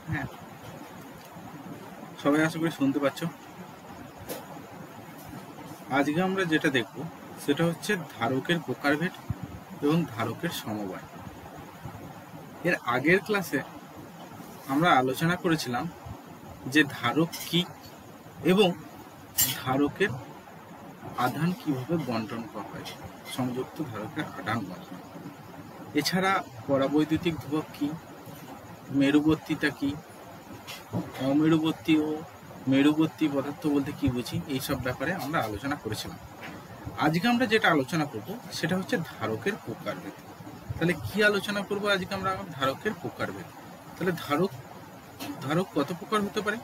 হ্যাঁ, সবাই আশা করি শুনতে পাচ্ছ। আজকে আমরা যেটা দেখব সেটা হচ্ছে ধারকের প্রকারভেদ এবং ধারকের সমবায়। এর আগের ক্লাসে আমরা আলোচনা করেছিলাম যে ধারক কি এবং ধারকের আধান কিভাবে বন্টন করা হয়, সংযুক্ত ধারকের আধান বন্টন। এছাড়া পরাবৈদ্যুতিক ধ্রুবক কি, মেরুবর্তীতা কি, অমেরুবর্তী ও মেরুবর্তী পদার্থ বলতে কি বুঝি, এইসব ব্যাপারে আমরা আলোচনা করেছিলাম। আজকে আমরা যেটা আলোচনা করব সেটা হচ্ছে ধারকের প্রকারভেদ। তাহলে কি আলোচনা করব আজকে আমরা? ধারকের প্রকারভেদ। তাহলে ধারক কত প্রকার হতে পারে?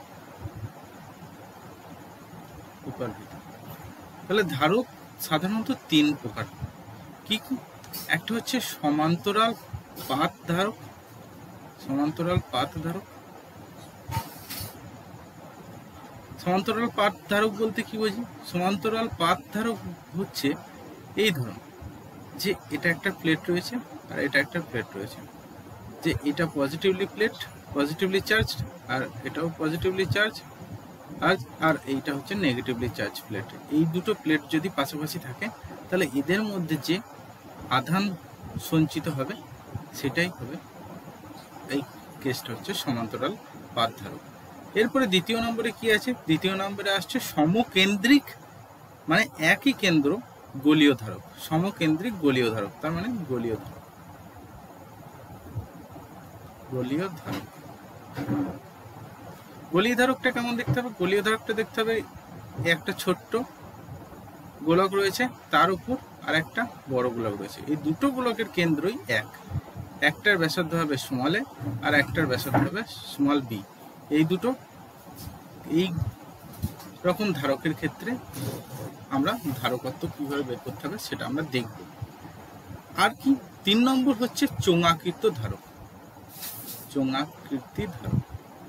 প্রকারভেদ। তাহলে ধারক সাধারণত 3 প্রকার। কি কি? একটা হচ্ছে সমান্তরাল পাত ধারক। সমান্তরাল পাত ধারক সমান্তরাল পাত ধারক বলতে কি বুঝি? সমান্তরাল পাত ধারক হচ্ছে এই ধরুন যে এটা একটা প্লেট রয়েছে আর এটা একটা প্লেট রয়েছে, যে এটা পজিটিভলি চার্জ আর এটাও পজিটিভলি চার্জ আর এইটা হচ্ছে নেগেটিভলি চার্জ প্লেট। এই দুটো প্লেট যদি পাশাপাশি থাকে তাহলে এদের মধ্যে যে আধান সঞ্চিত হবে সেটাই হবে, এই কেসটা হচ্ছে সমান্তরাল পাত ধারক। এরপরে দ্বিতীয় নম্বরে কি আছে? দ্বিতীয় নম্বরে আসছে সমকেন্দ্রিক, মানে একই কেন্দ্র গোলীয় ধারক। সমকেন্দ্রিক গোলীয় ধারক, তার মানে গোলীয় ধারক। গোলীয় ধারকটা কেমন দেখতে হবে? গোলীয় ধারকটা দেখতে হবে একটা ছোট্ট গোলক রয়েছে, তার উপর আর একটা বড় গোলক রয়েছে। এই দুটো গোলকের কেন্দ্রই একটার ব্যাসার্ধ হবে স্মল এ আর একটার ব্যাসার্ধ হবে স্মল বি। এই দুটো এই রকম ধারকের ক্ষেত্রে আমরা ধারকত্ব কিভাবে বের করতে হবে সেটা আমরা দেখব। আর কি 3 নম্বর হচ্ছে চোঙাকৃত ধারক। চোঙাকৃতি ধারক।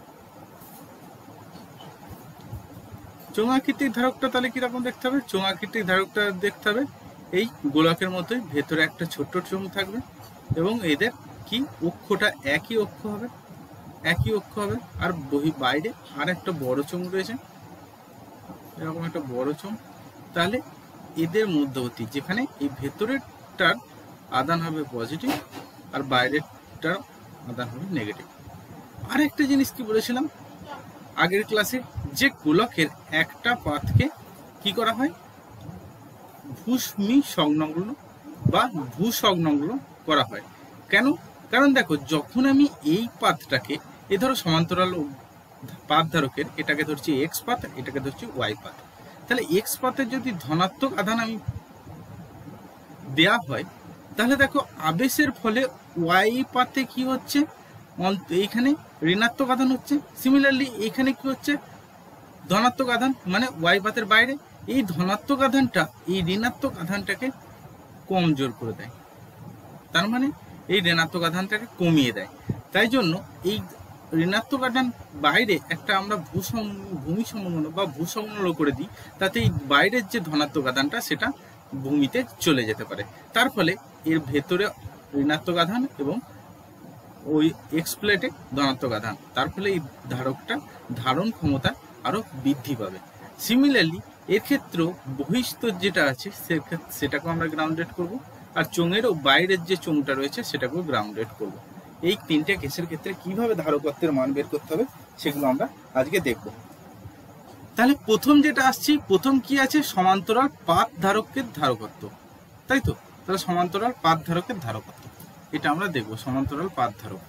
চোঙাকৃতির ধারকটা তাহলে কিরকম দেখতে হবে? চোঙাকৃতির ধারকটা দেখতে হবে এই গোলকের মতোই, ভেতরে একটা ছোট্ট চোঙ থাকবে এবং এদের কি অক্ষটা একই অক্ষ হবে, আর বাইরে আর একটা বড় চোঙ রয়েছে, এরকম একটা বড় চোঙ। তাহলে এদের মধ্যবর্তী যেখানে এই ভেতরেরটার আধান হবে পজিটিভ আর বাইরেরটার আধান হবে নেগেটিভ। আর একটা জিনিস কি বলেছিলাম আগের ক্লাসে, যে গোলকের একটা পাতকে কি করা হয়? ভূমি সংলগ্ন বা ভূসংলগ্ন করা হয়। কেন? কারণ দেখো, যখন আমি এই পাতটাকে, এ ধরো সমান্তরাল পাত ধারকের এটাকে ধরছি এক্স পাত, এটাকে ধরছি ওয়াই পাত। তাহলে এক্স পাতের যদি ধনাত্মক আধান আমি দেয়া হয়, তাহলে দেখো আবেশের ফলে ওয়াই পাতে কি হচ্ছে? এইখানে ঋণাত্মক আধান হচ্ছে। সিমিলারলি এখানে কি হচ্ছে? ধনাত্মক আধান, মানে ওয়াই পাতের বাইরে এই ধনাত্মক আধানটা এই ঋণাত্মক আধানটাকে কমজোর করে দেয়, তার মানে এই ঋণাত্মক আধানটাকে কমিয়ে দেয়। তাই জন্য এই ঋণাত্মক আধান বাইরে একটা আমরা ভূমি সমলগ্ন বা ভূসংলগ্ন করে দিই, তাতে এই বাইরের যে ধনাত্মক আধানটা সেটা ভূমিতে চলে যেতে পারে। তার ফলে এর ভেতরে ঋণাত্মক আধান এবং ওই এক্স প্লেটে ধনাত্মক আধান, তার ফলে এই ধারকটা ধারণ ক্ষমতা আরো বৃদ্ধি পাবে। সিমিলারলি এর ক্ষেত্রেও বহিঃস্তর যেটা আছে সেটাকে আমরা গ্রাউন্ডেড করব, আর চোঙেরও বাইরের যে চোঙটা রয়েছে সেটাকেও গ্রাউন্ডেড করব। এই 3টে কেসের ক্ষেত্রে কিভাবে ধারকত্বের মান বের করতে হবে সেগুলো আমরা আজকে দেখব। তাহলে প্রথম যেটা আসছি, প্রথম কি আছে? সমান্তরাল পাত ধারকের ধারকত্ব, তাই তো? তাহলে সমান্তরাল পাত ধারকের ধারকত্ব এটা আমরা দেখব। সমান্তরাল পাত ধারক,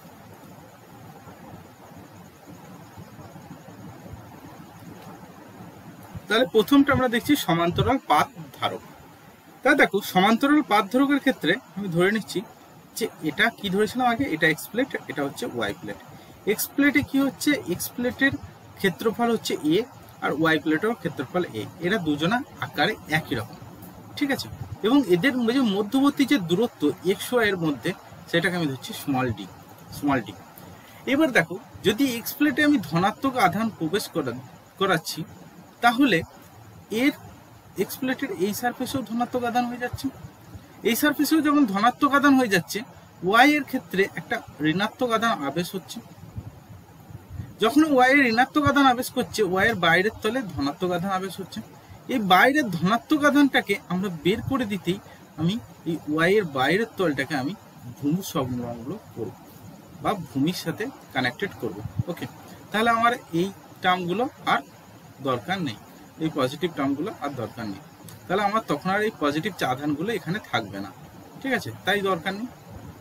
তাহলে প্রথমটা আমরা দেখছি সমান্তরাল পাত ধারক। তাহলে দেখো, সমান্তরাল পাত ধারকের ক্ষেত্রে আমি ধরে নিচ্ছি যে এটা কি ধরেছিলাম আগে, এটা এক্স প্লেট, এটা হচ্ছে ওয়াই প্লেট। এক্স প্লেটে কি হচ্ছে? এক্স প্লেটের ক্ষেত্রফল হচ্ছে এ আর ওয়াই প্লেটের ক্ষেত্রফল এ। এরা দুজনা আকারে একই রকম, ঠিক আছে? এবং এদের মধ্যবর্তী যে দূরত্ব এক্স ওয়াই এর মধ্যে সেটাকে আমি ধরছি স্মল ডি। এবার দেখো, যদি এক্স প্লেটে আমি ধনাত্মক আধান প্রবেশ করাচ্ছি, তাহলে এর এক্স প্লেটের এই সারফেসেও ধনাত্মক আধান হয়ে যাচ্ছে। এই সারফেসেও যখন ধনাত্মক আধান হয়ে যাচ্ছে, ওয়াই এর ক্ষেত্রে একটা ঋণাত্মক আধান আবেশ হচ্ছে। যখন ওয়াই এর ঋণাত্মক আধান আবেশ করছে, ওয়াই এর বাইরের তলে ধনাত্মক আধান আবেশ হচ্ছে। এই বাইরের ধনাত্মক আধানটাকে আমরা বের করে দিতেই আমি এই ওয়াই এর বাইরের তলটাকে আমি ভূমি সংলগ্ন করব বা ভূমির সাথে কানেক্টেড করব। ওকে, তাহলে আমার এই টার্মগুলো আর দরকার নেই, এই পজিটিভ টার্মগুলো আর দরকার নেই। তাহলে আমার তখন আর এই পজিটিভ আধানগুলো এখানে থাকবে না, ঠিক আছে, তাই দরকার নেই।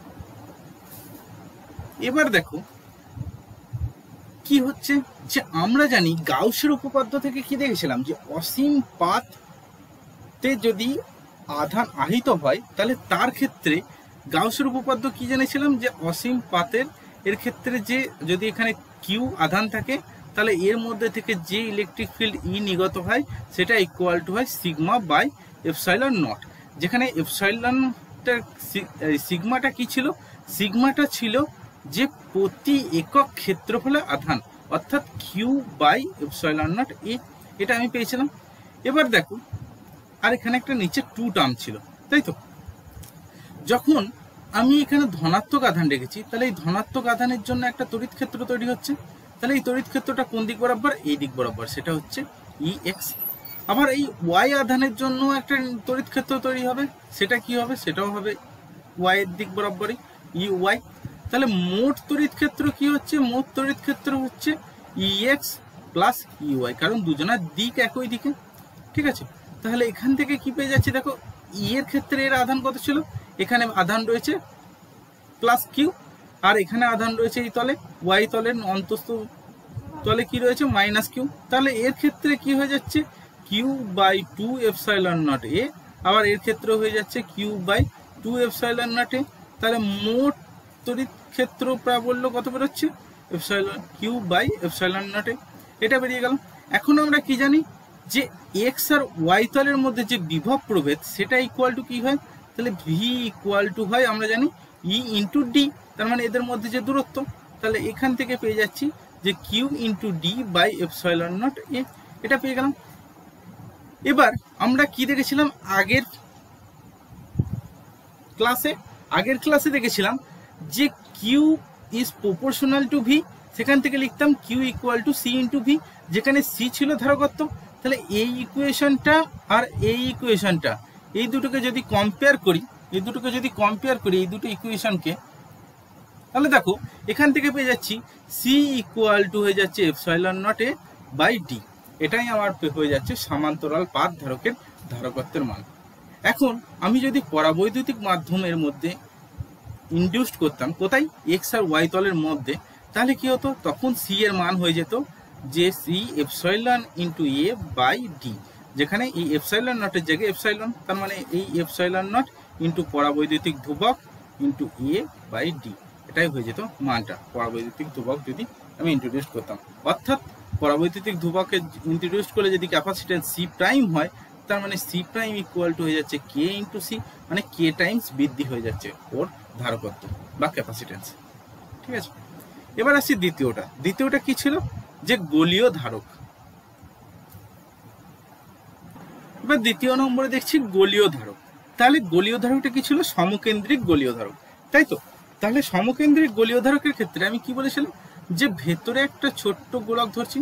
এবার দেখো কি হচ্ছে, যে আমরা জানি গাউসের উপপাদ্য থেকে কি দেখেছিলাম, যে অসীম পাতে যদি আধান আহিত হয় তাহলে তার ক্ষেত্রে গাউসের উপপাদ্য কি জেনেছিলাম, যে অসীম পাতের এর ক্ষেত্রে যে যদি এখানে কিউ আধান থাকে তাহলে এর মধ্যে থেকে যে ইলেকট্রিক ফিল্ড ই নিগত হয় সেটা ইকুয়াল টু হয় সিগমা বাই এপসাইলন নট। যেখানে এপসাইলনটা সিগমাটা কি ছিল, সিগমাটা ছিল যে প্রতি একক ক্ষেত্রফলে আধান, অর্থাৎ Q by epsilon nought A, এটা আমি পেয়েছিলাম। এবার দেখো আর এখানে একটা নিচে টু টার্ম ছিল, তাই তো। যখন আমি এখানে ধনাত্মক আধান রেখেছি তাহলে এই ধনাত্মক আধানের জন্য একটা তড়িৎ ক্ষেত্র তৈরি হচ্ছে। তাহলে এই তড়িৎ ক্ষেত্রটা কোন দিক বরাবর, এই দিক বরাবর, সেটা হচ্ছে ই এক্স। আবার এই ওয়াই আধানের জন্য একটা তড়িৎ ক্ষেত্র তৈরি হবে, সেটা কি হবে, সেটাও হবে ওয়াই এর দিক বরাবরই, ই ওয়াই। তাহলে মোট তড়িৎ ক্ষেত্র কি হচ্ছে, মোট তড়িৎ ক্ষেত্র হচ্ছে E X plus E Y, কারণ দুজনের দিক একই দিকে, ঠিক আছে। তাহলে এখান থেকে কি পেয়ে যাচ্ছি, দেখো ই এর ক্ষেত্রে এর আধান কত ছিল, এখানে আধান রয়েছে প্লাস কিউ, আর এখানে আধান রয়েছে এই তলে, ওয়াই তলের অন্তস্থ তলে কি রয়েছে মাইনাস কিউ। তাহলে এর ক্ষেত্রে কি হয়ে যাচ্ছে, Q by two epsilon nought A, আবার এর ক্ষেত্রে হয়ে যাচ্ছে Q by two epsilon nought A. তাহলে মোট তড়িৎ ক্ষেত্র প্রাবল্য কত বেরোচ্ছে, epsilon Q by epsilon nought A, এটা বেরিয়ে গেল। এখন আমরা কি জানি, যে এক্স আর ওয়াই তলের মধ্যে যে বিভব প্রভেদ সেটা ইকুয়াল টু কি হয়, তাহলে ভি ইকুয়াল টু হয় আমরা জানি ই ইন্টু ডি, তার মানে এদের মধ্যে যে দূরত্ব। তাহলে এখান থেকে পেয়ে যাচ্ছি যে Q into D by epsilon nought A, এটা পেয়ে গেলাম। এবার আমরা কি দেখেছিলাম আগের ক্লাসে দেখেছিলাম যে Q is proportional to V, সেখান থেকে লিখতাম Q equal to C into V, যেখানে সি ছিল ধারকত্ব। তাহলে এই ইকুয়েশনটা আর এই ইকুয়েশনটা, এই দুটোকে যদি কম্পেয়ার করি এই দুটো ইকুয়েশনকে, তাহলে দেখো এখান থেকে পেয়ে যাচ্ছি সি ইকুয়াল টু হয়ে যাচ্ছে epsilon nought A by D, এটাই আমার হয়ে যাচ্ছে সমান্তরাল পাত ধারকের ধারকত্বের মান। এখন আমি যদি পরাবৈদ্যুতিক মাধ্যমের মধ্যে ইনডিউসড করতাম কোথায়, এক্স আর ওয়াই তলের মধ্যে, তাহলে কি হতো, তখন সি এর মান হয়ে যেত যে C epsilon into A by D, যেখানে এই এপসাইলন নটের জায়গায় এপসাইলন, তার মানে এই এপসাইলন নট ইন্টু পরাবৈদ্যুতিক ধ্রুবক ইন্টু এ বাই ডি, এটাই হয়ে যেত মানটা পরাবৈদ্যুতিক ধ্রুবক যদি আমি ইন্ট্রোডিউস করতাম। অর্থাৎ পরাবৈদ্যুতিক ধ্রুবকে ইন্ট্রোডিউস করলে যদি ক্যাপাসিট্যান্স সি প্রাইম হয়, তার মানে সি প্রাইম ইকুয়াল টু হয়ে যাচ্ছে কে ইন্টু সি, মানে কে টাইমস বৃদ্ধি হয়ে যাচ্ছে ওর ধারকত্ব বা ক্যাপাসিট্যান্স, ঠিক আছে। এবার আসছি দ্বিতীয়টা কি ছিল, যে গোলীয় ধারক। এবার দ্বিতীয় নম্বরে দেখছি গোলীয় ধারক। তাহলে গোলীয় ধারকটা কি ছিল, সমকেন্দ্রিক গোলীয় ধারক, তাই তো। তাহলে সমকেন্দ্রিক গোলীয় ধারকের ক্ষেত্রে আমি কি বলেছিলাম, যে ভেতরে একটা ছোট্ট গোলক ধরছি,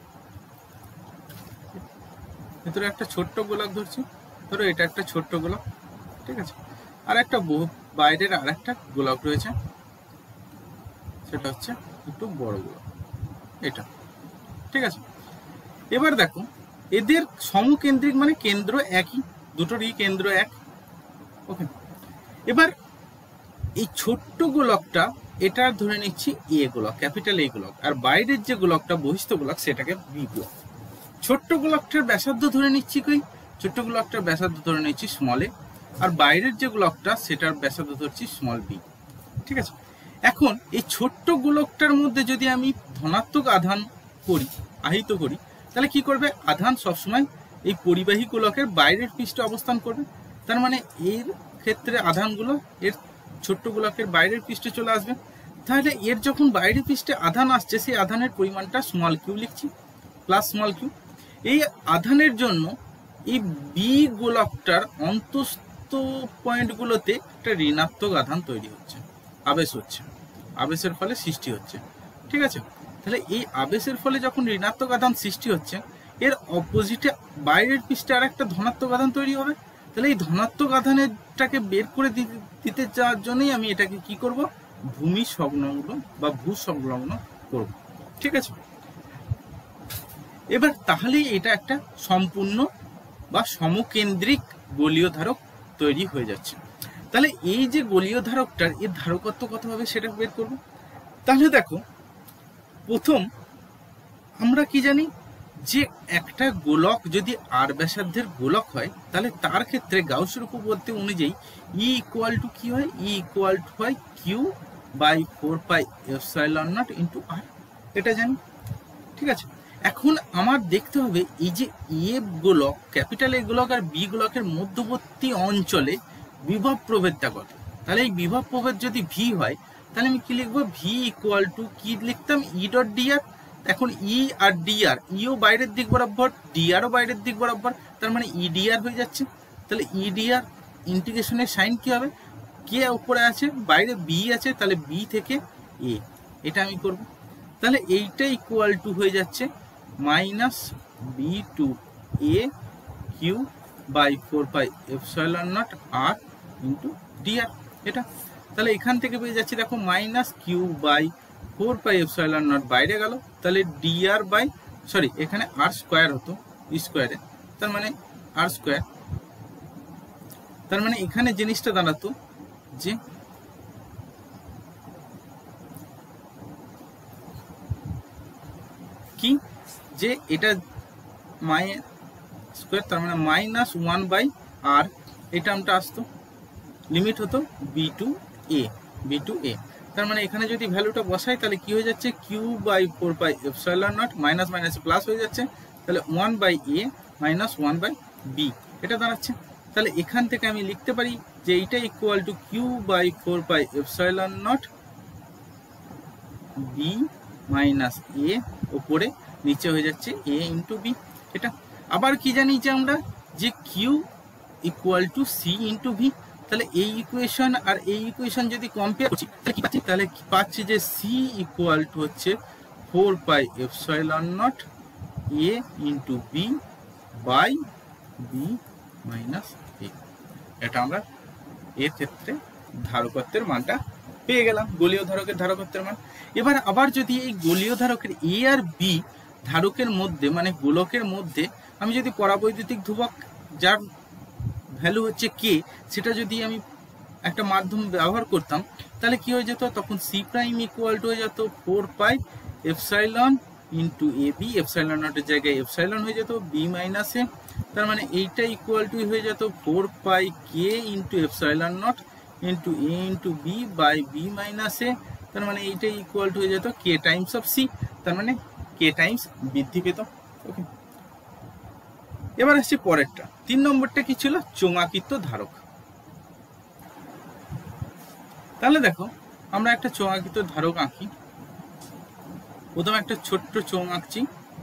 ধরো এটা একটা ছোট্ট গোলক, ঠিক আছে, আর একটা বাইরের আর একটা গোলক রয়েছে, সেটা হচ্ছে একটু বড় গোলক, এটা, ঠিক আছে। এবার দেখো এদের সমকেন্দ্রিক মানে কেন্দ্র একই, দুটোরই কেন্দ্র এক, ওকে। এবার এই ছোট্ট গোলকটা এটা ধরে নিচ্ছি এ গোলক, ক্যাপিটাল এ গোলক, আর বাইরের যে গোলকটা বহিস্থ গোলক সেটাকে বি গোলক। ছোট্ট গোলকটার ব্যাসার্ধ ধরে নিচ্ছি ধরে নিচ্ছি স্মল এ, আর বাইরের যে গোলকটা সেটার ব্যাসার্ধ ধরছি স্মল বি, ঠিক আছে। এখন এই ছোট্ট গোলকটার মধ্যে যদি আমি ধনাত্মক আধান আহিত করি, তাহলে কি করবে, আধান সবসময় এই পরিবাহী গোলকের বাইরের পৃষ্ঠে অবস্থান করবে, তার মানে এর ক্ষেত্রে আধানগুলো এর ছোট্ট গোলকের বাইরের পৃষ্ঠে চলে আসবে। তাহলে এর যখন বাইরের পৃষ্ঠে আধান আসছে, সেই আধানের পরিমাণটা স্মল কিউ লিখছি, প্লাস স্মল কিউ। এই আধানের জন্য এই বি গোলকটার অন্তস্থ পয়েন্টগুলোতে একটা ঋণাত্মক আধান তৈরি হচ্ছে, আবেশ হচ্ছে, আবেশের ফলে সৃষ্টি হচ্ছে, ঠিক আছে। তাহলে এই আবেশের ফলে যখন ঋণাত্মক আধান সৃষ্টি হচ্ছে, এর অপোজিটে বাইরের পৃষ্ঠে আর একটা ধনাত্মক আধান তৈরি হবে। তাহলে এই ধনাত্মক আধানটাকে বের করে দিতে যাওয়ার জন্যই আমি এটাকে কি করব, ভূমি সংলগ্ন বা ভূ সংলগ্ন করব। ঠিক আছে, এবার তাহলে এটা একটা সম্পূর্ণ বা সমকেন্দ্রিক গোলীয় ধারক তৈরি হয়ে যাচ্ছে। তাহলে এই যে গোলীয় ধারকটার এর ধারকত্ব কত হবে সেটা বের করব। তাহলে দেখো, প্রথম আমরা কি জানি যে একটা গোলক যদি আর ব্যাসার্ধের গোলক হয়, তাহলে তার ক্ষেত্রে গাউসের উপপাদ্য অনুযায়ী ই ইকুয়াল টু কি হয়, ই ইকুয়াল টু হয় Q by 4 pi epsilon nought into R, এটা জানি। ঠিক আছে, এখন আমার দেখতে হবে এই যে এ গোলক, ক্যাপিটাল এ গোলক আর বি গোলকের মধ্যবর্তী অঞ্চলে বিভব প্রভেদটা কত। তাহলে এই বিভব প্রভেদ যদি ভি হয়, তাহলে আমি কি লিখবো, ভি ইকুয়াল টু কি লিখতাম, ই ডট ডিআর। এখন ই আর ডিআর, ইও বাইরের দিক বরাবর, ডিআরও বাইরের দিক বরাবর, তার মানে ই ডিআর হয়ে যাচ্ছে। তাহলে ই ডিআর ইন্টিগ্রেশনের সাইন কি হবে, কে উপরে আছে, বাইরে বি আছে, তাহলে বি থেকে এ, এটা আমি করব। তাহলে এইটা ইকুয়াল টু হয়ে যাচ্ছে minus B to A Q by 4 pi epsilon nought R into D R, এটা। তাহলে এখান থেকে পেয়ে যাচ্ছে দেখো minus Q by 4 pi epsilon nought বাইরে গেল, তাহলে ডিআর বাই, সরি এখানে আর স্কোয়ার হতো স্কোয়ারে, তার মানে আর স্কোয়ার। তার মানে এখানে জিনিসটা দাঁড়াতো যে কি, যে এটা মাই স্কোয়ার, তার মানে মাইনাস 1 বাই আর, এই টার্মটা আসতো, লিমিট হতো B to A, B to A. তার মানে এখানে যদি ভ্যালুটা বসাই তাহলে কি হয়ে যাচ্ছে, Q by 4 pi epsilon nought, minus minus plus হয়ে যাচ্ছে, তাহলে 1 by A minus 1 by B, এটা দাঁড়াচ্ছে। তাহলে এখান থেকে আমি লিখতে পারি যে এইটা equal to Q by 4 pi epsilon nought B minus A, ওপরে নিচে হয়ে যাচ্ছে এ ইন্টু বি, এটা। আবার কি জানি যে আমরা যে Q equal to C into V, তাহলে এই ইকুয়েশন আর এই ইকুয়েশন যদি কম্পেয়ার করছি তাহলে কি পাচ্ছি যে সি ইকুয়াল টু হচ্ছে 4 pi epsilon nought A into B by B minus A, এটা আমরা এর ক্ষেত্রে ধারকত্বের মানটা পেয়ে গেলাম, গোলীয় ধারকের ধারকত্বের মান। এবার আবার যদি এই গোলীয় ধারকের এ আর বি ধারকের মধ্যে, মানে গোলকের মধ্যে আমি যদি পরাবৈদ্যুতিক ধ্রুবক যার ভ্যালু হচ্ছে কে, সেটা যদি আমি একটা মাধ্যম ব্যবহার করতাম, তাহলে কি হয়ে যেত, তখন সি প্রাইম ইকুয়াল টু হয়ে যেত 4 pi epsilon into A B, epsilon নটের জায়গায় এপসাইলন হয়ে যেত বি মাইনাস এ, তার মানে এইটা ইকুয়াল টু হয়ে যেত 4 pi K into epsilon nought into A into B by B minus A, তার মানে এইটা ইকুয়াল টু হয়ে যেত কে টাইমস অফ সি, তার মানে কে টাইমস বৃদ্ধি পেত। ওকে, এবার আসছি পরেরটা, 3 নম্বরটা কি ছিল, চোঙাকৃত ধারক। তাহলে দেখো, আমরা একটা চোঙাকৃত ধারক আঁকি। প্রথমে একটা ছোট্ট চোঙ আঁকছি,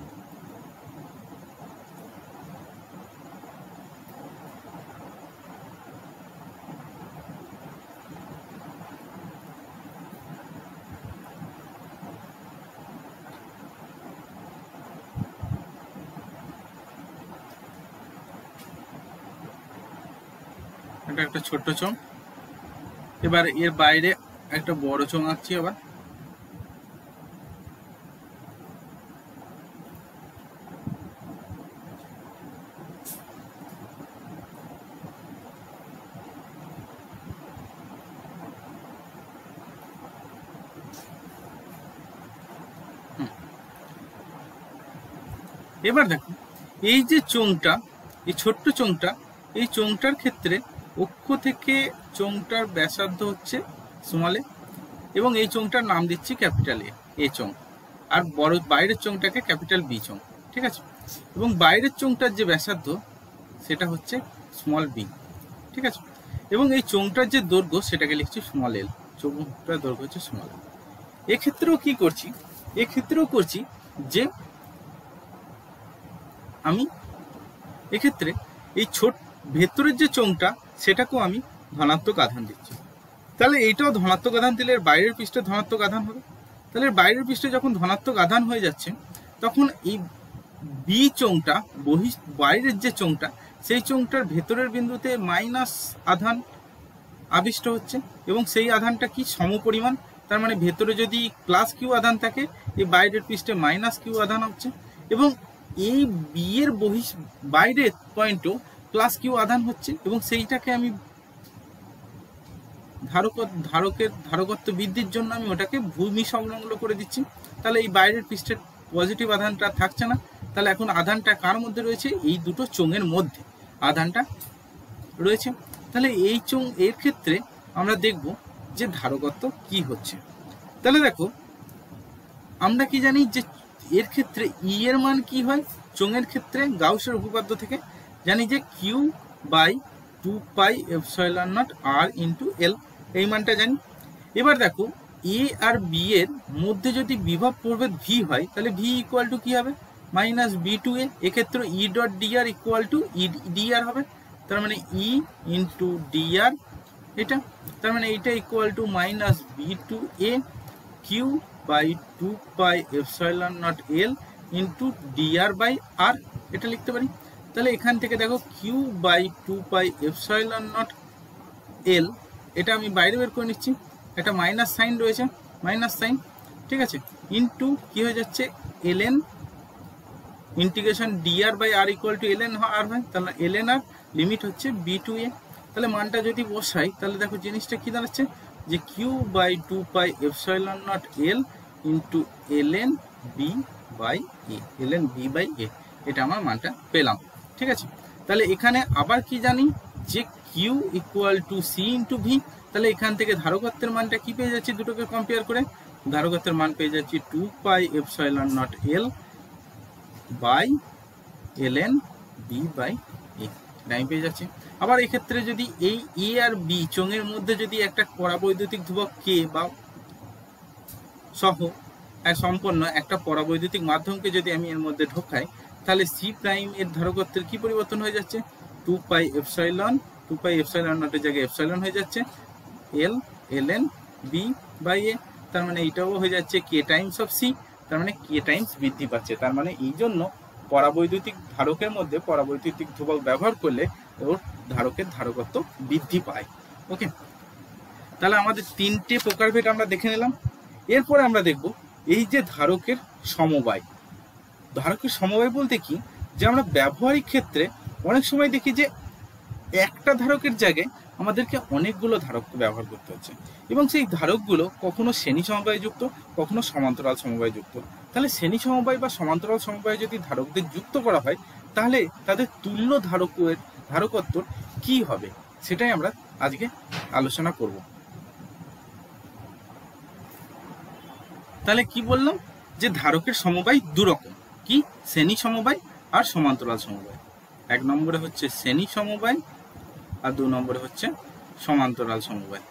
এটা একটা ছোট্ট চোঙ। এবার এর বাইরে একটা বড় চোঙ আঁকছি আবার। এবার দেখো, এই যে চোঙটা, এই ছোট্ট চোঙটা, এই চোঙটার ক্ষেত্রে অক্ষ থেকে চোঙটার ব্যাসার্ধ হচ্ছে স্মল এ, এবং এই চোঙটার নাম দিচ্ছি ক্যাপিটাল এ চোঙ, আর বড় বাইরের চোঙটাকে ক্যাপিটাল বি চোঙ। ঠিক আছে, এবং বাইরের চোঙটার যে ব্যাসার্ধ সেটা হচ্ছে স্মল বি। ঠিক আছে, এবং এই চোঙটার যে দৈর্ঘ্য সেটাকে লিখছি স্মল এল, চোঙটার দৈর্ঘ্য হচ্ছে স্মল এল। এক্ষেত্রেও কি করছি, এক্ষেত্রেও করছি যে আমি এক্ষেত্রে এই ছোট ভেতরের যে চোঙটা সেটাকেও আমি ধনাত্মক আধান দিচ্ছি। তাহলে এইটাও ধনাত্মক আধান দিলে বাইরের পৃষ্ঠে ধনাত্মক আধান হবে। তাহলে বাইরের পৃষ্ঠে যখন ধনাত্মক আধান হয়ে যাচ্ছে তখন এই বি চোঙটা বাইরের যে চোঙটা সেই চোঙটার ভেতরের বিন্দুতে মাইনাস আধান আবিষ্ট হচ্ছে এবং সেই আধানটা কি সমপরিমাণ, তার মানে ভেতরে যদি প্লাস কিউ আধান থাকে এই বাইরের পৃষ্ঠে মাইনাস কিউ আধান হচ্ছে এবং এই বি এর বাইরের পয়েন্টেও প্লাস কিউ আধান হচ্ছে এবং সেইটাকে আমি ধারকত্ব বৃদ্ধির জন্য আমি ওটাকে ভূমি সংলগ্ন করে দিচ্ছি। তাহলে এই বাইরের পৃষ্ঠের পজিটিভ আধানটা থাকছে না, তাহলে এখন আধানটা কার মধ্যে রয়েছে, এই দুটো চোঙের মধ্যে আধানটা রয়েছে। তাহলে এই চোঙ এর ক্ষেত্রে আমরা দেখব যে ধারকত্ব কি হচ্ছে। তাহলে দেখো আমরা কি জানি যে এর ক্ষেত্রে ই এর মান কি হয়, চোঙের ক্ষেত্রে গাউসের উপপাদ্য থেকে জানি যে Q by 2 epsilon nought R into L, এই মানটা জানি। এবার দেখো এ আর বি এর মধ্যে যদি বিভব প্রভেদ ভি হয় তাহলে ভি ইকুয়াল টু কি হবে, মাইনাস বি টু এ। এক্ষেত্রে E dot D R equal to E D R হবে, তার মানে ই ইন্টু ডিআর এটা, তার মানে এইটা equal to minus B to A Q by 2 epsilon nought L into D R by R, এটা লিখতে পারি। তাহলে এখান থেকে দেখো Q by 2 epsilon nought L, এটা আমি বাইরে বের করে নিচ্ছি, একটা মাইনাস সাইন রয়েছে, মাইনাস সাইন, ঠিক আছে, ইন্টু কি হয়ে যাচ্ছে L N integration D R by R equal to L N R হয়, তাহলে এল এন আর লিমিট হচ্ছে বি টু এ। তাহলে মানটা যদি বসাই তাহলে দেখো জিনিসটা কি দাঁড়াচ্ছে যে Q by 2 epsilon nought L into L N B by A, L N B by A, এটা আমার মানটা পেলাম, ঠিক আছে। তাহলে এখানে আবার কি জানি যে Q equal to C into V, তাহলে এখান থেকে ধারকত্বের মানটা কি পেয়ে যাচ্ছি, দুটোকে কম্পেয়ার করে ধারকত্বের মান পেয়ে যাচ্ছি 2 epsilon nought L by L N B by A, আমি পেয়ে যাচ্ছি। আবার এক্ষেত্রে যদি এই এ আর বি চোঙের মধ্যে যদি একটা পরাবৈদ্যুতিক ধ্রুবক কে বা সহ সম্পন্ন একটা পরাবৈদ্যুতিক মাধ্যমকে যদি আমি এর মধ্যে ঢোকাই তাহলে সি প্রাইম এর ধারকত্বের কি পরিবর্তন হয়ে যাচ্ছে, 2 এপসাইলন নটের জায়গায় এপসাইলন হয়ে যাচ্ছে L L N B by A, তার মানে এইটাও হয়ে যাচ্ছে কে টাইমস অফ সি, তার মানে কে টাইমস বৃদ্ধি পাচ্ছে। তার মানে এই জন্য পরাবৈদ্যুতিক ধারকের মধ্যে পরাবৈদ্যুতিক ধ্রুবক ব্যবহার করলে ওর ধারকের ধারকত্ব বৃদ্ধি পায়। ওকে, তাহলে আমাদের তিনটে প্রকারভেদ আমরা দেখে নিলাম। এরপরে আমরা দেখব এই যে ধারকের সমবায়। ধারকের সমবায় বলতে কি, যে আমরা ব্যবহারিক ক্ষেত্রে অনেক সময় দেখি যে একটা ধারকের জায়গায় আমাদেরকে অনেকগুলো ধারক ব্যবহার করতে হচ্ছে এবং সেই ধারকগুলো কখনো শ্রেণী সমবায় যুক্ত, কখনো সমান্তরাল সমবায় যুক্ত। তাহলে শ্রেণী সমবায় বা সমান্তরাল সমবায় যদি ধারকদের যুক্ত করা হয় তাহলে তাদের তুল্য ধারকত্ব কি হবে সেটাই আমরা আজকে আলোচনা করব। তাহলে কি বললাম যে ধারকের সমবায় দুরকম, কি শ্রেণী সমবায় আর সমান্তরাল সমবায়। এক নম্বরে হচ্ছে শ্রেণী সমবায় আর 2 নম্বরে হচ্ছে সমান্তরাল সমবায়,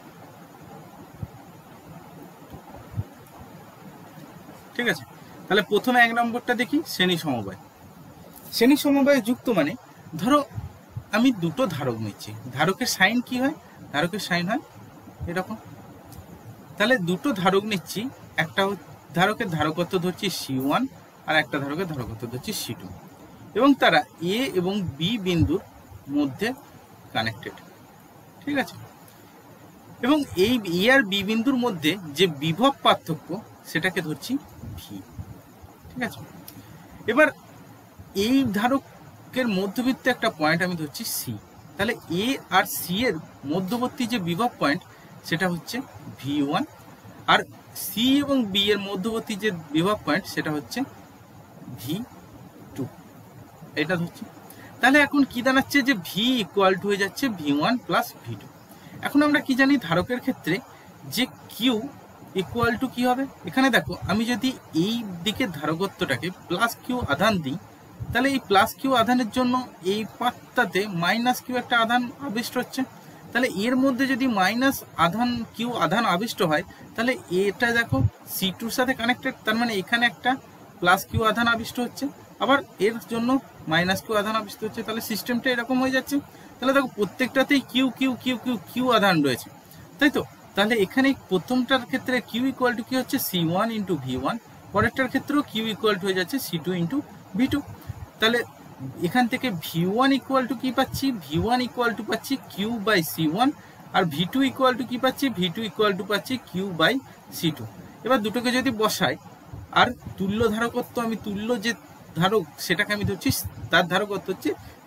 ঠিক আছে। তাহলে প্রথমে 1 নম্বরটা দেখি শ্রেণী সমবায়। শ্রেণী সমবায় যুক্ত মানে ধরো আমি দুটো ধারক নিচ্ছি, ধারকের সাইন কি হয়, ধারকের সাইন হয় এরকম। তাহলে দুটো ধারক নিচ্ছি, একটা ধারকের ধারকত্ব ধরছি C1 আর একটা ধারকের ধারকত্ব ধরছি C2 এবং তারা এ এবং বি বিন্দুর মধ্যে কানেক্টেড, ঠিক আছে। এবং এই এ আর বি বিন্দুর মধ্যে যে বিভব পার্থক্য সেটাকে ধরছি ভি, ঠিক আছে। এবার এই ধারকের মধ্যবর্তী একটা পয়েন্ট আমি ধরছি সি, তাহলে এ আর সি এর মধ্যবর্তী যে বিভব পয়েন্ট সেটা হচ্ছে V1 আর সি এবং বি এর মধ্যবর্তী যে বিভব পয়েন্ট সেটা হচ্ছে V2, এটা ধরছি। তাহলে এখন কি দাঁড়াচ্ছে যে ভি ইকুয়াল টু হয়ে যাচ্ছে V1 প্লাস V2। এখন আমরা কি জানি ধারকের ক্ষেত্রে যে কিউ ইকুয়াল টু কি হবে, এখানে দেখো আমি যদি এই দিকের ধারকত্বটাকে প্লাস কিউ আধান দিই তাহলে এই প্লাস কিউ আধানের জন্য এই পাতটাতে মাইনাস কিউ একটা আধান আবিষ্ট হচ্ছে, তাহলে এর মধ্যে যদি মাইনাস আধান কিউ আধান আবিষ্ট হয় তাহলে এটা দেখো C2 এর সাথে কানেক্টেড, তার মানে এখানে একটা প্লাস কিউ আধান আবিষ্ট হচ্ছে, আবার এর জন্য মাইনাস কিউ আধান আবিষ্ট হচ্ছে, তাহলে সিস্টেমটা এরকম হয়ে যাচ্ছে। তাহলে দেখো প্রত্যেকটাতেই Q Q Q Q Q আধান রয়েছে, তাই তো। তাহলে এখানে প্রথমটার ক্ষেত্রে কিউ ইকুয়াল টু কি হচ্ছে C1 ইন্টু V1, পরেরটার ক্ষেত্রেও কিউ ইকুয়াল টু হয়ে যাচ্ছে C2 ইন্টু V2। তাহলে এখান থেকে V1 ইকুয়াল টু কি পাচ্ছি, V1 ইকুয়াল টু পাচ্ছি কিউ বাই C1, আর V2 ইকুয়াল টু কি পাচ্ছি, V2 ইকুয়াল টু পাচ্ছি কিউ বাই C2। এবার দুটোকে যদি বসাই, আর তুল্য ধারকত্ব, আমি তুল্য যে ধারক সেটাকে আমি ধরছি, তার ধারকত্ব হচ্ছে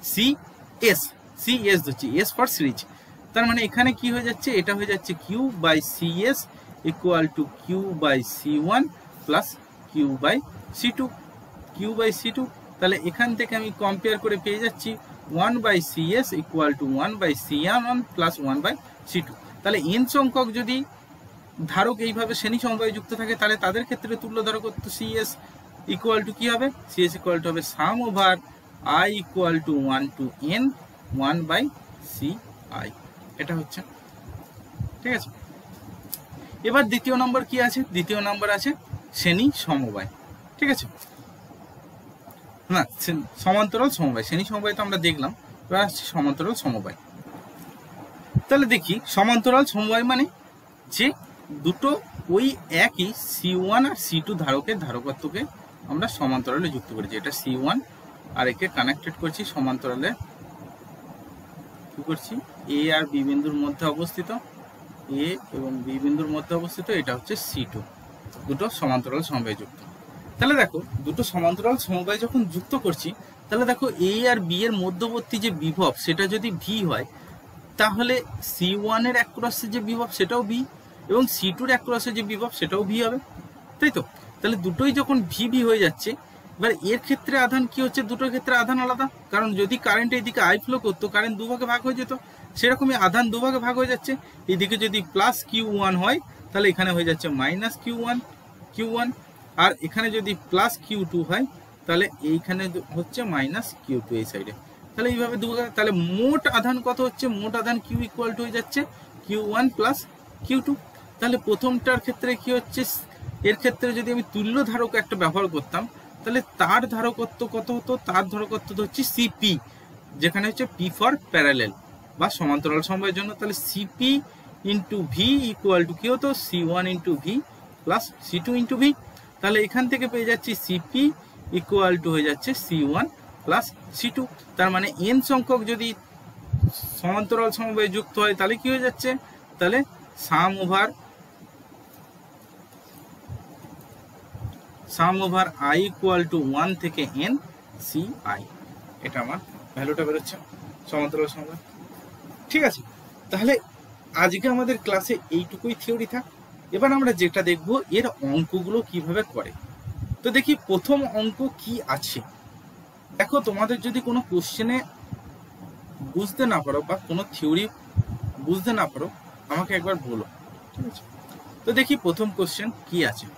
CS ধরছি, S ফর সিরিজ। তার মানে এখানে কি হয়ে যাচ্ছে, এটা হয়ে যাচ্ছে Q by CS equal to Q by C1 plus Q by C2, Q by C2। তাহলে এখান থেকে আমি কম্পেয়ার করে পেয়ে যাচ্ছি 1 by CS equal to 1 by C1 plus 1 by C2। তাহলে n সংখ্যক যদি ধারক এইভাবে শ্রেণী সমবায় যুক্ত থাকে, তাহলে তাদের ক্ষেত্রে তুল্য ধারকত্ব CS ইকুয়াল টু কি হবে, CS ইকুয়াল টু হবে sum over I equal to 1 to n 1 by CI। এটা হচ্ছে, ঠিক আছে। এবার দ্বিতীয় নম্বর কি আছে, দ্বিতীয় নম্বর আছে শ্রেণী সমবায়, ঠিক আছে, না সমান্তরাল সমবায়। শ্রেণী সমবায় তো আমরা দেখলাম, এবার আসছে সমান্তরাল সমবায়। তাহলে দেখি সমান্তরাল সমবায় মানে যে দুটো ওই একই C1 আর C2 ধারকের ধারকত্বকে আমরা সমান্তরালে যুক্ত করেছি। এটা C1 আর একে কানেক্টেড করছি সমান্তরালে, কি করছি, A আর B বিন্দুর মধ্যে অবস্থিত, A এবং B বিন্দুর মধ্যে অবস্থিত, এটা হচ্ছে C2, দুটো সমান্তরাল সমবায় যুক্ত। তাহলে দেখো দুটো সমান্তরাল সমবায় যখন যুক্ত করছি, তাহলে দেখো A আর B এর মধ্যবর্তী যে বিভব সেটা যদি V হয়, তাহলে C1 এর অ্যাক্রসে যে বিভব সেটাও V, এবং C2 এর অ্যাক্রসে যে বিভব সেটাও V হবে, তাই তো। তাহলে দুটোই যখন VV হয়ে যাচ্ছে, এবার এর ক্ষেত্রে আধান কি হচ্ছে, দুটোর ক্ষেত্রে আধান আলাদা, কারণ যদি কারেন্ট এইদিকে I ফ্লো করতো, কারেন্ট দুভাগে ভাগ হয়ে যেত, সেরকমই আধান দুভাগে ভাগ হয়ে যাচ্ছে। এইদিকে যদি প্লাস Q1 হয়, তাহলে এখানে হয়ে যাচ্ছে মাইনাস Q1, আর এখানে যদি প্লাস Q2 হয়, তাহলে এইখানে হচ্ছে মাইনাস Q2 এই সাইডে। তাহলে এইভাবে দুভাগে, তাহলে মোট আধান কত হচ্ছে, মোট আধান Q ইকুয়াল টু হয়ে যাচ্ছে Q1 প্লাস Q2। তাহলে প্রথমটার ক্ষেত্রে কি হচ্ছে, এর ক্ষেত্রে যদি আমি তুল্য ধারক একটা ব্যবহার করতাম, তাহলে তার ধারকত্ব কত হতো, তার ধারকত্ব হচ্ছে CP, যেখানে হচ্ছে P ফর প্যারালেল বা সমান্তরাল সমবায়ের জন্য। তাহলে CP into V equal to কি হতো, C1 into V plus C2 into V। তাহলে এখান থেকে পেয়ে যাচ্ছি CP ইকুয়াল টু হয়ে যাচ্ছে C1 প্লাস C2। তার মানে n সংখ্যক যদি সমান্তরাল সমবায় যুক্ত হয়, তাহলে কি হয়ে যাচ্ছে, তাহলে sum over I equal to 1 থেকে n CI। এটা আমার ভ্যালুটা বেরোচ্ছে সমান্তরাল সমবায়, ঠিক আছে। তাহলে আজকে আমাদের ক্লাসে এইটুকুই থিওরি থাক। এবার আমরা যেটা দেখব এর অঙ্কগুলো কিভাবে করে। তো দেখি প্রথম অঙ্ক কি আছে। দেখো তোমাদের যদি কোনো কোশ্চেনে বুঝতে না পারো বা কোনো থিওরি বুঝতে না পারো, আমাকে একবার বলো, ঠিক আছে। তো দেখি প্রথম কোশ্চেন কি আছে।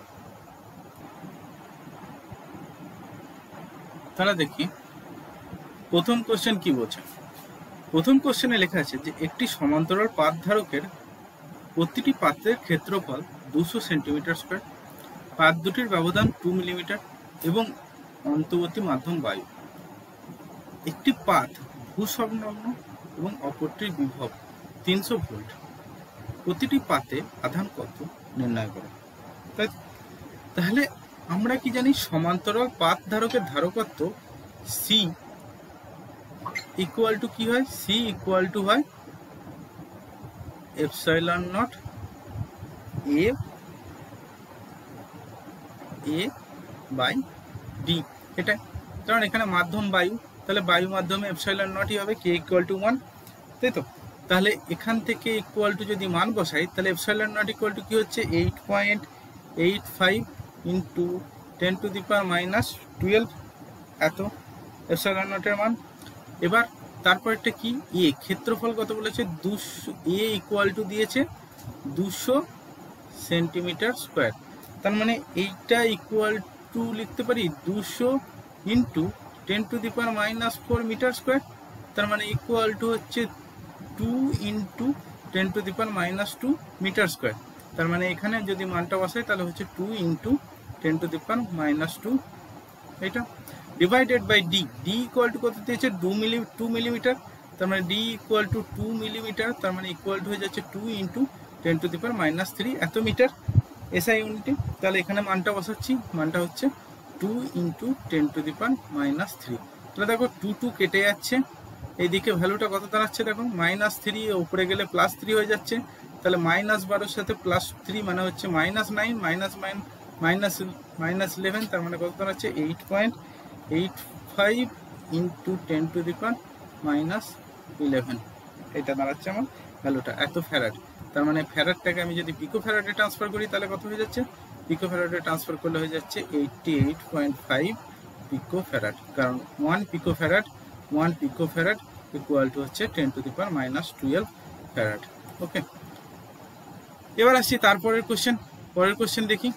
তাহলে দেখি প্রথম কোশ্চেন কি বলছে। প্রথম কোশ্চেনে লেখা আছে যে একটি সমান্তরাল পাত ধারকের প্রতিটি পাতের ক্ষেত্রফল 200 সেন্টিমিটার স্কয়ার, পাত দুটির ব্যবধান 2 মিলিমিটার এবং অন্তর্বর্তী মাধ্যম বায়ু। একটি পাত ভূসংলগ্ন এবং অপরটির বিভব 300 ভোল্ট। প্রতিটি পাতে আধান কত নির্ণয় করো। তাহলে আমরা কি জানি, সমান্তরাল পাত ধারকের ধারকত্ব C ইকুয়াল টু কি হয়, C ইকুয়াল টু হয় epsilon nought A by D। এটাই, কারণ এখানে মাধ্যম বায়ু, তাহলে বায়ু মাধ্যমে এপসাইলন নটই হবে, K ইকুয়াল টু 1, তাই তো। তাহলে এখান থেকে ইকুয়াল টু যদি মান বসাই, তাহলে এপসাইলন নট ইকুয়াল টু কি হচ্ছে 8.85 into 10 to the power minus 12, এত এপসাইলন নটের মান। এবার তারপরটা কি, এ ক্ষেত্রফল কত বলেছে, 200, এ ইকুয়াল টু দিয়েছে 200 সেন্টিমিটার স্কোয়ার। তার মানে এইটা ইকুয়াল টু লিখতে পারি 200 into 10 to the power minus 4 metre square. তার মানে ইকুয়াল টু হচ্ছে 2 into 10 to the power minus 2 metre square. তার মানে এখানে যদি মানটা বসাই, তাহলে হচ্ছে 2 into 10 to the power minus 2, এটা divided by D। D equal to কত দিয়েছে, 2 মিলিমিটার। তার মানে D ইকুয়াল টু 2 মিলিমিটার, তার মানে ইকুয়াল টু হয়ে যাচ্ছে 2 ইন্টু 10⁻³ এত মিটার এসআই ইউনিটে। তাহলে এখানে মানটা বসাচ্ছি, মানটা হচ্ছে 2 × 10⁻³ তাহলে দেখো 2 কেটে যাচ্ছে, এইদিকে ভ্যালুটা কত দাঁড়াচ্ছে দেখো -3, উপরে গেলে +3 হয়ে যাচ্ছে, তাহলে -12 সাথে +3 মানে হচ্ছে -9 -11 তার মানে কত দাঁড়াচ্ছে 8.85 × 10⁻11 এটা দাঁড়াচ্ছে আমার ভ্যালুটা, এত ফ্যারাড। তার মানে ফ্যারাডটাকে আমি যদি পিকো ফ্যারাডে ট্রান্সফার করি তাহলে কত হয়ে যাচ্ছে, পিকো ফ্যারাডে ট্রান্সফার করলে হয়ে যাচ্ছে 88.5 পিকো ফ্যারাড, কারণ 1 পিকো ফ্যারাড ইকুয়াল টু হচ্ছে 10⁻12 ফ্যারাড। ওকে, এবার আসছি তারপরের কোশ্চেন। পরের কোশ্চেন দেখি।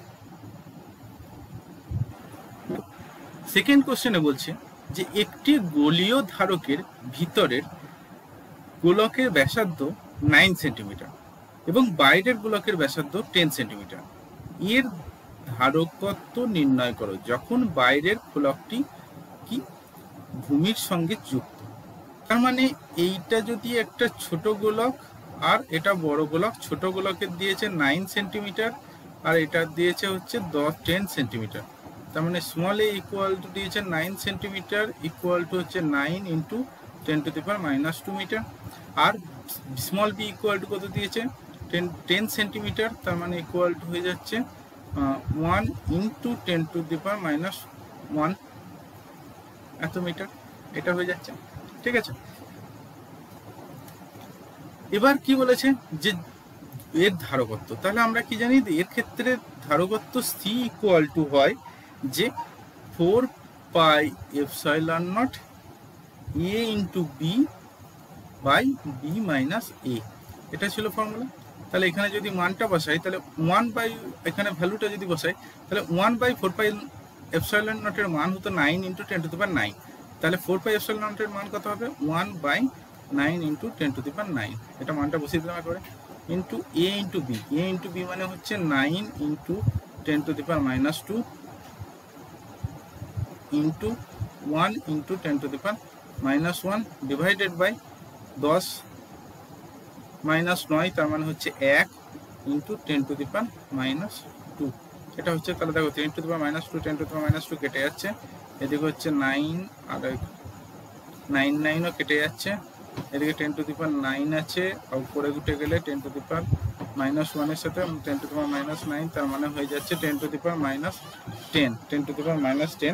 সেকেন্ড কোশ্চেনে বলছে যে একটি গোলীয় ধারকের ভিতরের গোলকের ব্যাসার্ধ 9 সেন্টিমিটার এবং বাইরের গোলকের ব্যাসার্ধ 10 সেন্টিমিটার, এর ধারকত্ব নির্ণয় করো যখন বাইরের গোলকটি কি ভূমির সঙ্গে যুক্ত। তার মানে এইটা যদি একটা ছোট গোলক আর এটা বড় গোলক, ছোট গোলকের দিয়েছে 9 সেন্টিমিটার আর এটা দিয়েছে হচ্ছে 10 সেন্টিমিটার, তার মানে স্মল এ ইকুয়াল টু দিয়েছে 9 সেন্টিমিটার ইকুয়াল টু হচ্ছে 9 × 10⁻² মিটার, আর স্মল বি ইকুয়াল টু কত দিয়েছে 10 সেন্টিমিটার, তার মানে ইকুয়াল টু হয়ে যাচ্ছে 1 × 10⁻1 এত মিটার, এটা হয়ে যাচ্ছে। ঠিক আছে, এবার কি বলেছে যে এর ধারকত্ব, তাহলে আমরা কি জানি এর ক্ষেত্রে ধারকত্ব সি ইকুয়াল টু হয় যে 4πε0 a × b/b - a, এটা ছিল ফর্মুলা। তাহলে এখানে যদি মানটা বসাই তাহলে 1 এখানে ভ্যালুটা যদি বসাই তাহলে 1/4πε0 এর মান হতো 9 × 10⁹, তাহলে 4πε0 এর মান কত হবে 1/9 × 10⁹, এটা মানটা বসিয়ে দিলাম একবারে, ইন্টু a × b মানে হচ্ছে 9 × 10⁻² ইন্টু 1 × 10⁻1 ডিভাইডেড বাই 10 - 9 তার মানে হচ্ছে 1 × 10⁻², এটা হচ্ছে। তাহলে দেখো 10⁻², কেটে যাচ্ছে, এদিকে হচ্ছে 9 আর 9 কেটে যাচ্ছে, এদিকে 10⁻9 আছে, আর উপরে উঠে গেলে 10⁻1 এর সাথে 10⁻9 তার মানে হয়ে যাচ্ছে 10⁻10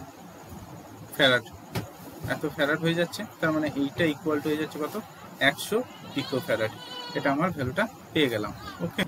এত ফ্যারাড হয়ে যাচ্ছে, তার মানে এইটা ইকুয়াল টু হয়ে যাচ্ছে কত 100 পিকো ফ্যারাড, এটা আমার ভ্যালুটা পেয়ে গেলাম। ওকে,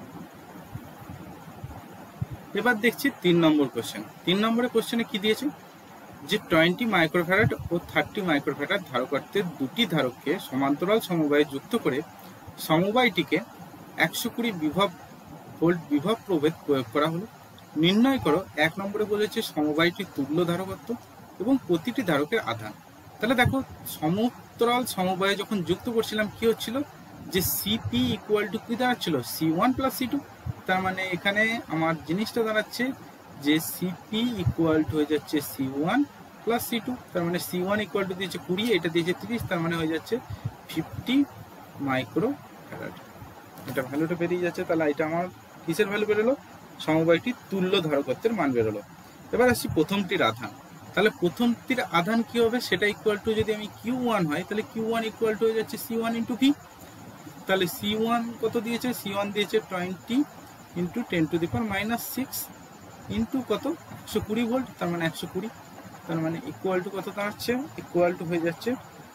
এবার দেখছি 3 নম্বর কোশ্চেন। 3 নম্বরের কোশ্চেনে কি দিয়েছে যে 20 মাইক্রোফ্যারাড ও 30 মাইক্রোফ্যারাড ধারকত্বের দুটি ধারককে সমান্তরাল সমবায়ে যুক্ত করে সমবায়টিকে 120 ভোল্ট বিভব প্রভেদ প্রয়োগ করা হলো। নির্ণয় করো, 1 নম্বরে বলেছে সমবায়টির তুল্য ধারকত্ব এবং প্রতিটি ধারকের আধান। তাহলে দেখো সমান্তরাল সমবায়ে যখন যুক্ত করছিলাম কি হচ্ছিল যে সিপি ইকুয়াল টু কি দাঁড়াচ্ছিল C1 + C2, তার মানে এখানে আমার জিনিসটা দাঁড়াচ্ছে যে সিপি ইকুয়াল টু হয়ে যাচ্ছে C1 + C2, তার মানে C1 ইকুয়াল টু দিয়েছে 20, এটা দিয়েছে 30, তার মানে হয়ে যাচ্ছে 50 মাইক্রোফ্যারাড, এটা ভ্যালুটা বেরিয়ে যাচ্ছে। তাহলে এটা আমার কিসের ভ্যালু বেরোলো, সমবায়টির তুল্য ধারকত্বের মান বেরোলো। এবার আসছি প্রথমটির আধান। তাহলে প্রথমটির আধান কি হবে, সেটা ইকুয়াল টু যদি আমি Q1 হয় তাহলে Q1 ইকুয়াল টু হয়ে যাচ্ছে C1 × V। তাহলে C1 কত দিয়েছে, C1 দিয়েছে 20 × 10⁻6 ইন্টু কত 120 ভোল্ট, তার মানে 120, তার মানে ইকুয়াল টু কত দাঁড়াচ্ছে, ইকুয়াল টু হয়ে যাচ্ছে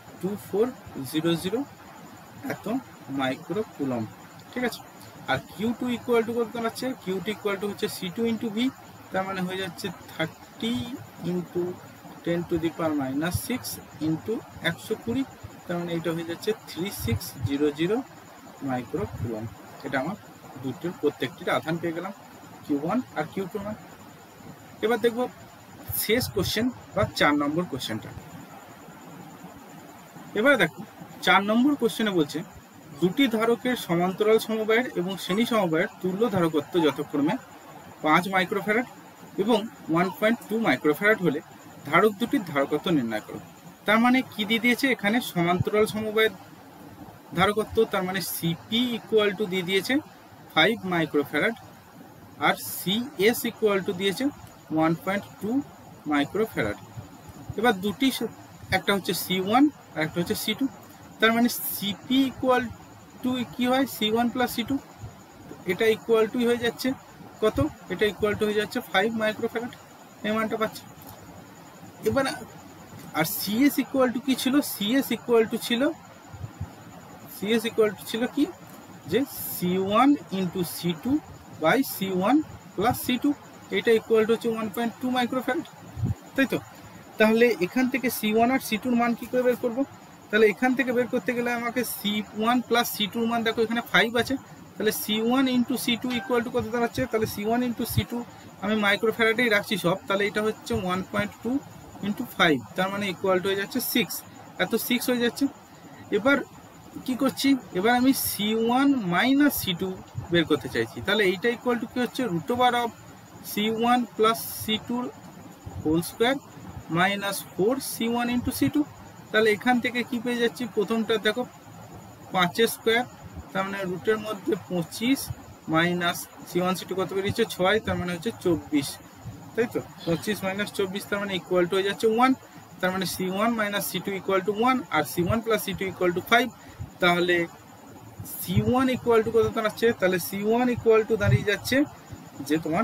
2400 এত মাইক্রো কুলম্ব। ঠিক আছে, আর Q2 ইকুয়াল টু কত দাঁড়াচ্ছে, Q2 ইকুয়াল টু হচ্ছে C2 × V, তার মানে হয়ে যাচ্ছে 30 × 10⁻6 ইন্টু 120, তার মানে এটা হয়ে যাচ্ছে 3600 মাইক্রো কুলম্ব। এটা আমার দুটোর প্রত্যেকটির আধান পেয়ে গেলাম, Q1 আর Q2 মান। এবার দেখবো শেষ কোশ্চেন বা 4 নম্বর কোশ্চেনটা। এবারে দেখো 4 নম্বর কোশ্চেনে বলছে দুটি ধারকের সমান্তরাল সমবায়ের এবং শ্রেণী সমবায়ের তুল্য ধারকত্ব যথাক্রমে 5 মাইক্রোফ্যারাড এবং 1.2 মাইক্রোফ্যারাড হলে ধারক দুটির ধারকত্ব নির্ণয় করো। তার মানে কি দিয়ে দিয়েছে এখানে সমান্তরাল সমবায়ের ধারকত্ব, তার মানে সিপি ইকুয়াল টু দিয়ে দিয়েছে 5 মাইক্রোফ্যারাড, আর সিএস ইকুয়াল টু দিয়েছে 1.2 মাইক্রোফ্যারাড। এবার দুটি, একটা হচ্ছে C1 আর একটা হচ্ছে C2, তার মানে সিপি ইকুয়াল টু কি হয়, C1 প্লাস C2, এটা ইকুয়াল টু হয়ে যাচ্ছে কত, এটা ইকুয়াল টু হয়ে যাচ্ছে 5 মাইক্রোফ্যারাড, এই মানটা পাচ্ছে। এবার আর সিএস ইকুয়াল টু কি ছিল, সিএস ইকুয়াল টু ছিল কি, যে C1 into C2 by C1 plus C2, এটা ইকুয়াল টু হচ্ছে 1.2 মাইক্রোফ্যারাড, তাই তো। তাহলে এখান থেকে C1 আর C2 মান কি করে বের করব, তাহলে এখান থেকে বের করতে গেলে আমাকে C1 প্লাস C2 মান, দেখো এখানে 5 আছে, তাহলে C1 into C2 equal to কত দাঁড়াচ্ছে, তাহলে C1 ইন্টু C2 আমি মাইক্রোফ্যারাডেই রাখছি সব, তাহলে এটা হচ্ছে 1.2 ইন্টু 5, তার মানে ইকুয়াল টু হয়ে যাচ্ছে 6, এত 6 হয়ে যাচ্ছে। এবার কি করছি, এবার আমি C1 মাইনাস C2 বের করতে চাইছি, তাহলে এইটা ইকুয়াল টু কি হচ্ছে, root over of C1 plus C2 whole square minus 4 C1 into C2, তাহলে এখান থেকে কি পেয়ে যাচ্ছি, প্রথমটা দেখো 5 স্কোয়ার, তার মানে রুটের মধ্যে 25 মাইনাস C1 C2 কত বেরিয়েছে 6, তার মানে হচ্ছে 24, তাই তো। 25 মাইনাস 24 তার মানে ইকুয়াল টু হয়ে যাচ্ছে 1, তার মানে C1 minus C2 equal to 1 আর C1 plus C2 equal to 5, তাহলে C1 ইকুয়াল টু কত দাঁড়াচ্ছে, তাহলে C1 ইকুয়াল টু দাঁড়িয়ে যাচ্ছে যে তোমার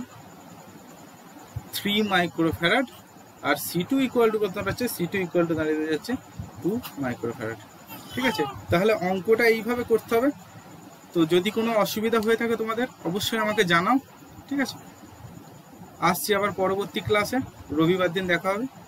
3 microfarad, R C2 equal to কত দাঁড়াচ্ছে, C2 ইকুয়াল টু দাঁড়িয়ে যাচ্ছে 2 মাইক্রোফ্যারাড। ঠিক আছে, তাহলে অঙ্কটা এইভাবে করতে হবে। তো যদি কোনো অসুবিধা হয়ে থাকে তোমাদের অবশ্যই আমাকে জানাও, ঠিক আছে। আসছি আবার পরবর্তী ক্লাসে, রবিবার দিন দেখা হবে।